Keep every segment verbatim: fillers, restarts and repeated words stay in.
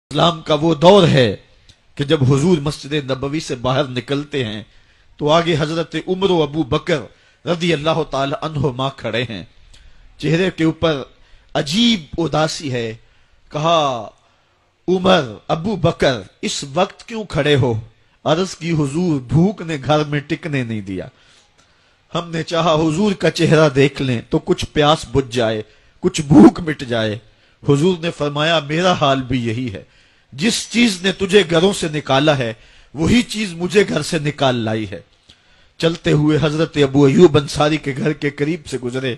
اسلام کا وہ دور ہے کہ جب حضور مسجد نبوی سے باہر نکلتے ہیں تو آگے حضرت عمر و ابو بکر رضی اللہ تعالی عنہما کھڑے ہیں. چہرے کے اوپر عجیب اداسی ہے. کہا عمر ابو بکر اس وقت کیوں کھڑے ہو؟ عرض کی حضور بھوک نے گھر میں ٹکنے نہیں دیا. ہم نے چاہا حضور کا چہرہ دیکھ لیں تو کچھ پیاس بجھ جائے، کچھ بھوک مٹ جائے. حضور نے فرمایا میرا حال بھی یہی ہے. جس چیز نے تجھے گھروں سے نکالا ہے وہی چیز مجھے گھر سے نکال لائی ہے. چلتے ہوئے حضرت ابو ایوب انصاری کے گھر کے قریب سے گزرے.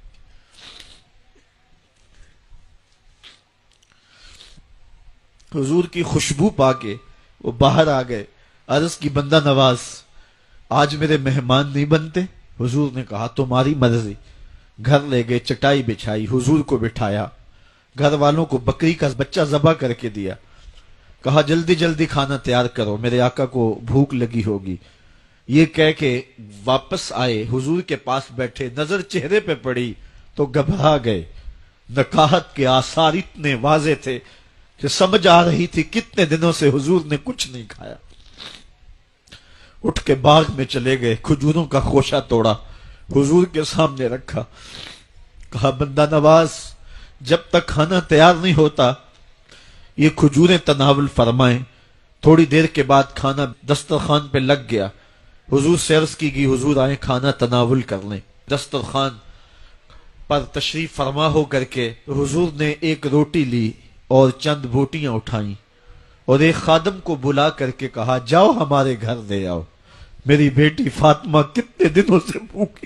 حضور کی خوشبو پا کے وہ باہر آ گئے. عرض کی بندہ نواز آج میرے مہمان نہیں بنتے؟ حضور نے کہا تمہاری مرضی. گھر لے گئے، چٹائی بچھائی، حضور کو بٹھایا، گھر والوں کو بکری کا بچہ ذبح کر کے دیا. کہا جلدی جلدی کھانا تیار کرو، میرے آقا کو بھوک لگی ہوگی. یہ کہہ کے واپس آئے، حضور کے پاس بیٹھے، نظر چہرے پہ پڑی تو گھبرا گئے. نکاحت کے آثار اتنے واضح تھے کہ سمجھ آ رہی تھی کتنے دنوں سے حضور نے کچھ نہیں کھایا. اٹھ کے باغ میں چلے گئے، کھجوروں کا خوشہ توڑا، حضور کے سامنے رکھا. کہا بندہ نواز جب تک کھانا تیار نہیں ہوتا یہ کھجوریں تناول فرمائیں. تھوڑی دیر کے بعد کھانا دسترخوان پہ لگ گیا. حضور سے عرض کی گئی حضور آئیں کھانا تناول کر لیں. دسترخوان پر تشریف فرما ہو کر کے حضور نے ایک روٹی لی اور چند بوٹیاں اٹھائیں اور ایک خادم کو بلا کر کے کہا جاؤ ہمارے گھر دے آؤ، میری بیٹی فاطمہ کتنے دنوں سے بھوکی.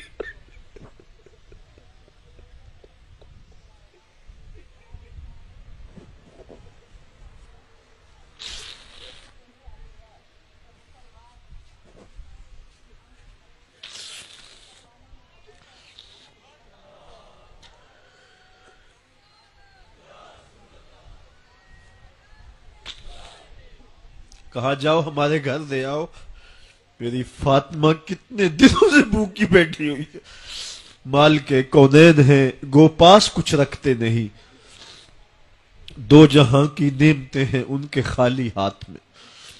کہا جاؤ ہمارے گھر دے آؤ، میری فاطمہ کتنے دنوں سے بھوکی بیٹھی ہوئی ہے. مال کے کونین ہیں گو پاس کچھ رکھتے نہیں، دو جہاں کی نعمتیں ہیں ان کے خالی ہاتھ میں.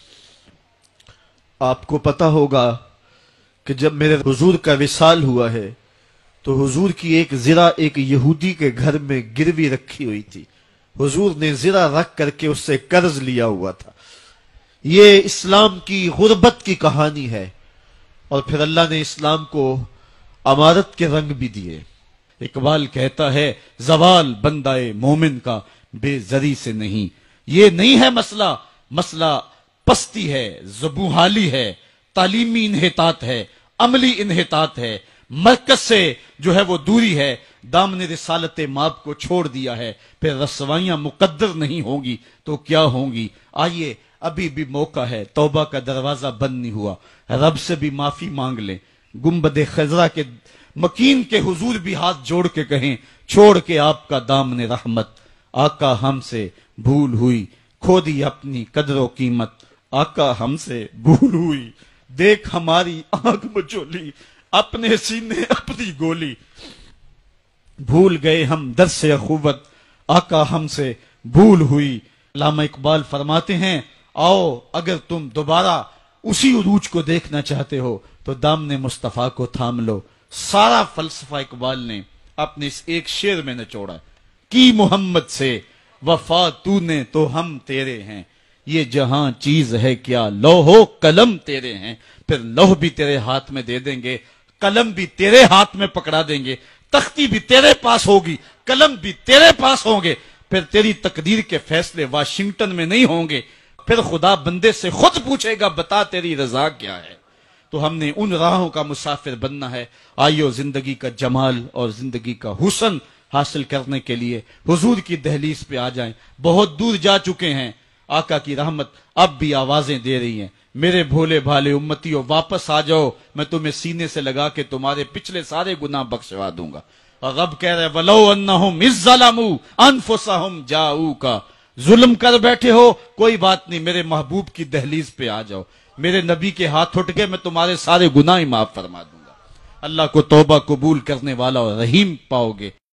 آپ کو پتا ہوگا کہ جب میرے حضور کا وصال ہوا ہے تو حضور کی ایک زرہ ایک یہودی کے گھر میں گروی رکھی ہوئی تھی. حضور نے زرہ رکھ کر کے اس سے قرض لیا ہوا تھا. یہ اسلام کی غربت کی کہانی ہے اور پھر اللہ نے اسلام کو امارت کے رنگ بھی دیے. اقبال کہتا ہے زوال بندہ مومن کا بے زری سے نہیں. یہ نہیں ہے مسئلہ، مسئلہ پستی ہے، زبوحالی ہے، تعلیمی انحطاط ہے، عملی انحطاط ہے، مرکز سے جو ہے وہ دوری ہے. دامن رسالت ماب کو چھوڑ دیا ہے. پھر رسوائیاں مقدر نہیں ہوں گی تو کیا ہوں گی. آئیے ابھی بھی موقع ہے، توبہ کا دروازہ بند نہیں ہوا، رب سے بھی معافی مانگ لیں. گنبد خضرا کے مکین کے حضور بھی ہاتھ جوڑ کے کہیں چھوڑ کے آپ کا دامن رحمت. آقا ہم سے بھول ہوئی، کھو دی اپنی قدر و قیمت. آقا ہم سے بھول ہوئی، دیکھ ہماری آنکھ مچولی، اپنے سینے اپنی گولی. بھول گئے ہم درس اخوت، آقا ہم سے بھول ہوئی. علامہ اقبال فرماتے ہیں آؤ اگر تم دوبارہ اسی عروج کو دیکھنا چاہتے ہو تو دامن مصطفیٰ کو تھام لو. سارا فلسفہ اقبال نے اپنے اس ایک شعر میں نچوڑا. کی محمد سے وفا تو نے تو ہم تیرے ہیں، یہ جہاں چیز ہے کیا لوح و قلم تیرے ہیں. پھر لوح بھی تیرے ہاتھ میں دے دیں گے، قلم بھی تیرے ہاتھ میں پکڑا دیں گے، تختی بھی تیرے پاس ہوگی، قلم بھی تیرے پاس ہوں گے. پھر تیری تقدیر کے فیصلے واشنگٹن میں نہیں ہوں گے. پھر خدا بندے سے خود پوچھے گا بتا تیری رضا کیا ہے. تو ہم نے ان راہوں کا مسافر بننا ہے. آئیو زندگی کا جمال اور زندگی کا حسن حاصل کرنے کے لیے حضور کی دہلیز پہ آ جائیں. بہت دور جا چکے ہیں، آقا کی رحمت اب بھی آوازیں دے رہی ہیں. میرے بھولے بھالے امتیوں واپس آ جاؤ، میں تمہیں سینے سے لگا کے تمہارے پچھلے سارے گناہ بخشوا دوں گا. اور رب کہہ رہے وَلَوْ أَنَّهُمْ إِذ ظَّلَمُوا أَنفُسَهُمْ جَاءُوكَ. ظلم کر بیٹھے ہو کوئی بات نہیں، میرے محبوب کی دہلیز پہ آ جاؤ. میرے نبی کے ہاتھ اٹھ کے میں تمہارے سارے گناہ معاف فرما دوں گا. اللہ کو توبہ قبول کرنے والا اور رحیم پاؤ گے.